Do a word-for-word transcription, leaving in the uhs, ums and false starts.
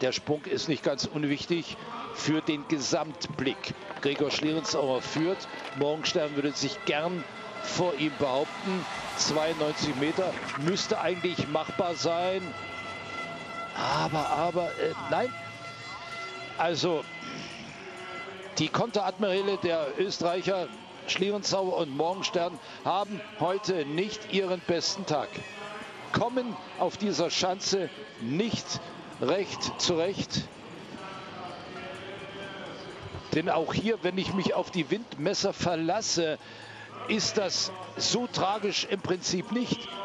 Der Sprung ist nicht ganz unwichtig für den Gesamtblick. Gregor Schlierenzauer führt. Morgenstern würde sich gern vor ihm behaupten. zweiundneunzig Meter müsste eigentlich machbar sein. Aber, aber, äh, nein. Also, die Konteradmiräle der Österreicher Schlierenzauer und Morgenstern haben heute nicht ihren besten Tag. Kommen auf dieser Schanze nicht recht zurecht. Denn auch hier, wenn ich mich auf die Windmesser verlasse, ist das so tragisch im Prinzip nicht.